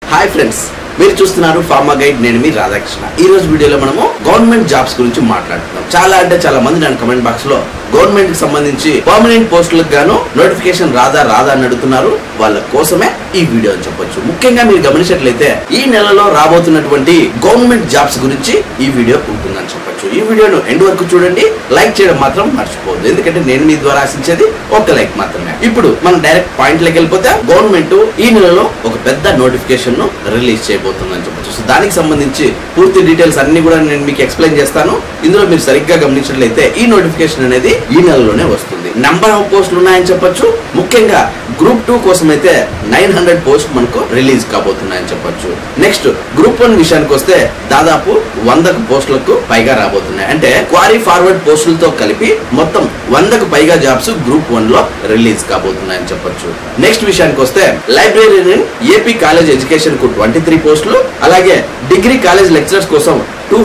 Hi friends, మీరు చూస్తున్నారు pharma guide. నేను మీ రాధాకృష్ణ. ఈ రోజు వీడియోలో మనము గవర్నమెంట్ జాబ్స్ గురించి మాట్లాడుతున్నాం. చాలా మంది నన్ను కమెంట్ బాక్స్ లో గవర్నమెంట్ కి సంబంధించి పర్మనెంట్ పోస్టులకు గాను నోటిఫికేషన్ రాదా అని అడుగుతున్నారు. వాళ్ళ కోసమే ఈ వీడియో అని చెప్పొచ్చు. ముఖ్యంగా మీరు గమనించినట్లయితే ఈ నెలలో రాబోతున్నటువంటి గవర్నమెంట్ జాబ్స్ గురించి ఈ వీడియో ఉంటుందని చెప్పొచ్చు. ఈ వీడియోను ఎండ్ వరకు చూడండి. లైక్ చేయడం మాత్రం మర్చిపోవద్దు, ఎందుకంటే నేను మీ ద్వారా ఆశించేది ఒక లైక్ మాత్రమే. ఇప్పుడు మనం డైరెక్ట్ పాయింట్ లోకి వెళ్ళిపోతే గవర్నమెంట్ ఈ నెలలో ఒక పెద్ద నోటిఫికేషన్ ను రిలీజ్ చేయబోతుందని చెప్పొచ్చు. సో దానికి సంబంధించి పూర్తి డీటెయిల్స్ అన్ని కూడా నేను మీకు ఎక్స్ప్లెయిన్ చేస్తాను. ఇందులో మీరు సరిగ్గా గమనించినట్లయితే ఈ నోటిఫికేషన్ అనేది ఈ నెలలోనే వస్తుంది. నంబర్ ఆఫ్ పోస్టులు ఉన్నాయని చెప్పొచ్చు. ముఖ్యంగా గ్రూప్ 2 కోసం అయితే 900 పోస్ట్ మనకు రిలీజ్ కాబోతున్నాయని చెప్పొచ్చు. నెక్స్ట్ గ్రూప్ 1 విషయానికి వస్తే దాదాపు 100 పోస్టులకు పైగా రాబోతున్నాయి. అంటే క్వారీ ఫార్వర్డ్ పోస్టులతో కలిపి మొత్తం 100కు పైగా జాబ్స్ గ్రూప్ 1 లో రిలీజ్ కాబోతున్నాయని చెప్పొచ్చు. నెక్స్ట్ విషయానికి వస్తే లైబ్రరీన్ ఏపీ కాలేజ్ ఎడ్యుకేషన్ కు 23 పోస్టులు, అలాగే డిగ్రీ కాలేజ్ లెక్చరర్స్ కోసం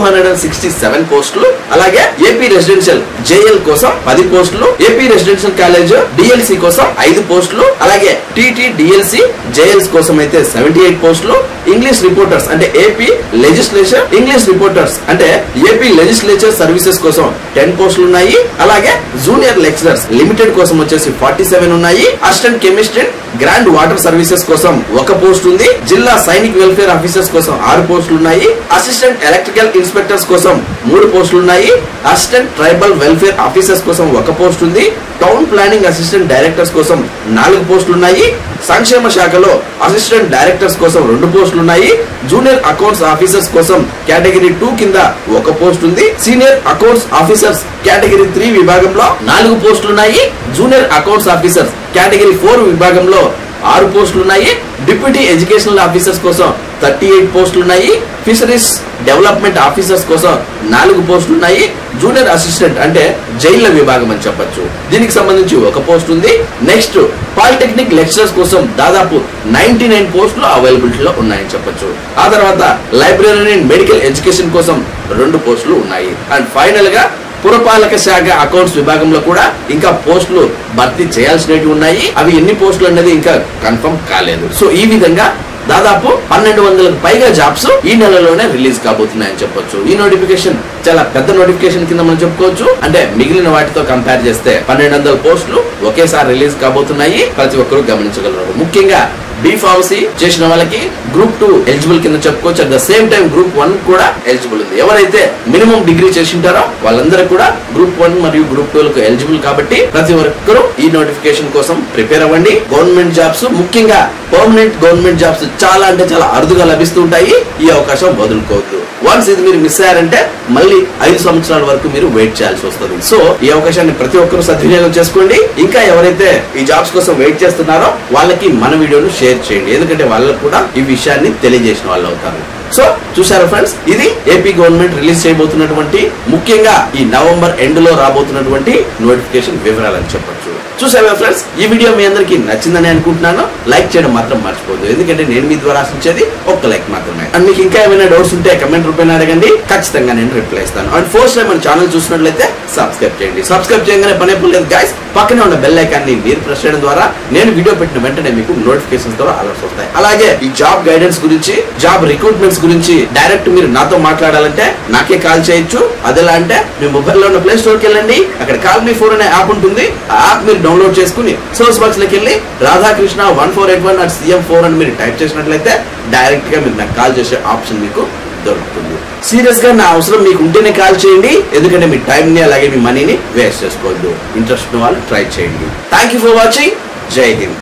267 పోస్టులు, అలాగే ఏపీ రెసిడెన్షియల్ జేఎల్ కోసం 10 పోస్టులు, ఏపీ రెసిడెన్షియల్ కాలేజ్ డిఎల్సి కోసం 5 పోస్టులు, అలాగే టీటీ డిఎల్సి జేఎల్స్ కోసం అయితే 78 పోస్టులు, ఇంగ్లీష్ రిపోర్టర్స్ అంటే ఏపీ లెజిస్లేచర్ ఇంగ్లీష్ రిపోర్టర్స్ అంటే ఏపీ లెజిస్లేచర్ సర్వీసెస్ కోసం 10 పోస్టులు ఉన్నాయి. అలాగే జూనియర్ లెక్చరర్స్ లిమిటెడ్ కోసం వచ్చేసి 47 ఉన్నాయి. Assistant chemist and ground water services కోసం 1 పోస్ట్ ఉంది. జిల్లా సైనిక్ వెల్ఫేర్ ఆఫీసర్స్ కోసం 6 పోస్టులు ఉన్నాయి. అసిస్టెంట్ ఎలక్ట్రికల్ ఇన్స్పెక్టర్స్ కోసం 3 పోస్టులు ఉన్నాయి. అసిస్టెంట్ ట్రైబల్ వెల్ఫేర్ ఆఫీసర్స్ కోసం 1 పోస్ట్ ఉంది. టౌన్ ప్లానింగ్ అసిస్టెంట్ డైరెక్టర్స్ కోసం 4 పోస్టులు ఉన్నాయి. సంక్షేమ శాఖలో అసిస్టెంట్ డైరెక్టర్స్ కోసం 2 పోస్టులు ఉన్నాయి. జూనియర్ అకౌంట్స్ ఆఫీసర్స్ కోసం కేటగిరీ 2 కింద 1 పోస్ట్ ఉంది. సీనియర్ అకౌంట్స్ ఆఫీసర్స్ కేటగిరీ 3 విభాగంలో 4 పోస్టులు ఉన్నాయి. జూనియర్ అకౌంట్స్ ఆఫీసర్స్ కేటగిరీ 4 విభాగంలో 6 పోస్టులు ఉన్నాయి. డిప్యూటీ ఎడ్యుకేషనల్ ఆఫీసర్స్ కోసం 38 పోస్టులు ఉన్నాయి. ఫిషరీస్ డెవలప్మెంట్ ఆఫీసర్స్ కోసం 4 పోస్టులు ఉన్నాయి. జూనియర్ అసిస్టెంట్ అంటే జైళ్ల విభాగం అని చెప్పొచ్చు, దీనికి సంబంధించి 1 పోస్ట్ ఉంది. నెక్స్ట్ పాలిటెక్నిక్ లెక్చరర్స్ కోసం దాదాపు 99 పోస్టులు అవైలబిలిటీలో ఉన్నాయని చెప్పొచ్చు. ఆ తర్వాత లైబ్రరీ అండ్ మెడికల్ ఎడ్యుకేషన్ కోసం 2 పోస్టులు ఉన్నాయి. అండ్ ఫైనల్ గా పురపాలక శాఖ అకౌంట్స్ విభాగంలో కూడా ఇంకా పోస్టులు భర్తీ చేయాల్సినవి ఉన్నాయి. అవి ఎన్ని పోస్టులు అనేది ఇంకా కన్ఫర్మ్ కాలేదు. సో ఈ విధంగా దాదాపు 1200కు పైగా జాబ్స్ ఈ నెలలోనే రిలీజ్ కాబోతున్నాయని చెప్పొచ్చు. ఈ నోటిఫికేషన్ చాలా పెద్ద నోటిఫికేషన్ కింద మనం చెప్పుకోవచ్చు. అంటే మిగిలిన వాటితో కంపేర్ చేస్తే 1200 పోస్టులు ఒకేసారి రిలీజ్ కాబోతున్నాయి. ప్రతి ఒక్కరూ గమనించగలరు. ముఖ్యంగా బి ఫార్మసీ చేసిన వాళ్ళకి గ్రూప్ 2 ఎలిజిబుల్ కింద చెప్పుకోవచ్చు. At the same time group 1 కూడా ఎలిజిబుల్ ఉంది. ఎవరైతే మినిమం డిగ్రీ చేసింటారో వాళ్ళందరూ కూడా గ్రూప్ 1 మరియు గ్రూప్ 2 లకు ఎలిజిబుల్ కాబట్టి ప్రతి ఒక్కరూ ఈ నోటిఫికేషన్ కోసం ప్రిపేర్ అవ్వండి. గవర్నమెంట్ జాబ్స్, ముఖ్యంగా పర్మనెంట్ గవర్నమెంట్ జాబ్స్ చాలా అరుదుగా లభిస్తూ ఉంటాయి. ఈ అవకాశం వదులుకోవద్దు. వన్స్ ఇది మీరు మిస్ అయ్యారంటే మళ్ళీ 5 సంవత్సరాల వరకు మీరు వెయిట్ చేయాల్సి వస్తుంది. సో ఈ అవకాశాన్ని ప్రతి ఒక్కరూ సద్వినియోగం చేసుకోండి. ఇంకా ఎవరైతే ఈ జాబ్స్ కోసం వెయిట్ చేస్తున్నారో వాళ్ళకి మన వీడియోను షేర్ చేయండి, ఎందుకంటే వాళ్ళకు కూడా ఈ విషయాన్ని తెలియజేసిన వాళ్ళు అవుతారు. సో చూసారా ఫ్రెండ్స్, ఇది ఏపీ గవర్నమెంట్ రిలీజ్ చేయబోతున్నటువంటి ముఖ్యంగా ఈ నవంబర్ ఎండ్ లో రాబోతున్నటువంటి నోటిఫికేషన్ వివరాలని చెప్పొచ్చు. చూసారా ఫ్రెండ్స్, ఈ వీడియో మీ అందరికి నచ్చిందని అనుకుంటున్నాను. లైక్ చేయడం మాత్రం మర్చిపోదు, ఎందుకంటే నేను మీ ద్వారా ఆశించేది ఒక లైక్ మాత్రమే. అండ్ మీకు ఇంకా ఏమైనా డౌట్స్ ఉంటే కమెంట్ రూపంలో అడగండి, ఖచ్చితంగా నేను రిప్లై ఇస్తాను. అండ్ ఫస్ట్ టైం మన ఛానల్ చూసినట్లయితే సబ్స్క్రైబ్ చేయండి. సబ్స్క్రైబ్ చేయగానే పని లేదు గైస్, పక్కనే ఉన్న బెల్ ఐకాన్ ని మీరు ప్రెస్ చేయడం ద్వారా నేను వీడియో పెట్టిన వెంటనే మీకు నోటిఫికేషన్స్ ద్వారా అలర్ట్స్ వస్తాయి. అలాగే ఈ జాబ్ గైడెన్స్ గురించి, జాబ్ రిక్రూట్మెంట్స్ గురించి డైరెక్ట్ మీరు నాతో మాట్లాడాలంటే నాకే కాల్ చేయొచ్చు. అదెలా అంటే మీ మొబైల్ లో ఉన్న ప్లే స్టోర్ కి వెళ్ళండి, అక్కడ కాల్ మీ ఫోన్ అనే యాప్ ఉంటుంది. ఆ యాప్ మీరు డౌన్లోడ్ చేసుకుని సోర్స్ బాక్స్ లోకి వెళ్ళి రాధాకృష్ణ 1481@cm4 అని మీరు టైప్ చేసినట్లయితే డైరెక్ట్ గా మీరు నాకు కాల్ చేసే ఆప్షన్ మీకు దొరుకుతుంది. సీరియస్ గా నా అవసరం మీకు ఉంటేనే కాల్ చేయండి, ఎందుకంటే మీ టైం ని అలాగే మీ మనీని వేస్ట్ చేసుకోవద్దు. ఇంట్రెస్ట్ ఉన్న వాళ్ళు ట్రై చేయండి. Thank you for watching. జై హింద్.